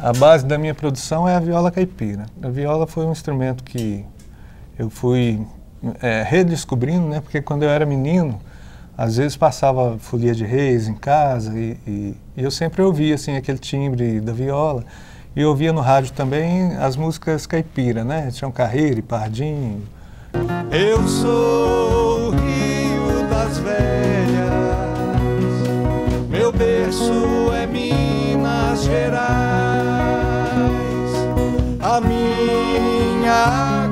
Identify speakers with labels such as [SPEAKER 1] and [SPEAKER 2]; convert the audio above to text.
[SPEAKER 1] A base da minha produção é a viola caipira. A viola foi um instrumento que eu fui redescobrindo, né? Porque quando eu era menino, às vezes passava Folia de Reis em casa e eu sempre ouvia assim, aquele timbre da viola. E ouvia no rádio também as músicas caipira, né? Tião Carreiro e Pardinho.
[SPEAKER 2] Eu sou o Rio das Velhas, meu berço é Minas Gerais, a minha